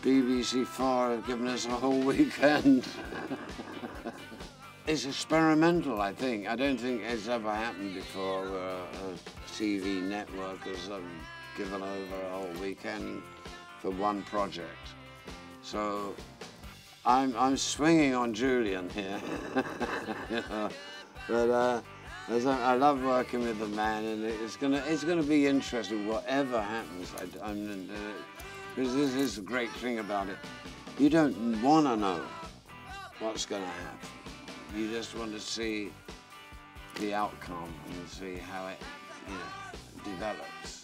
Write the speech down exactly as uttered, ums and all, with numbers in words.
B B C Four have given us a whole weekend. It's experimental, I think. I don't think it's ever happened before where a, a T V network has um, given over a whole weekend for one project. So I'm, I'm swinging on Julien here. You know? But uh, as I, I love working with the man, and it's gonna it's gonna be interesting whatever happens. I, I'm, uh, because this is the great thing about it. You don't want to know what's going to happen. You just want to see the outcome and see how it, you know, develops.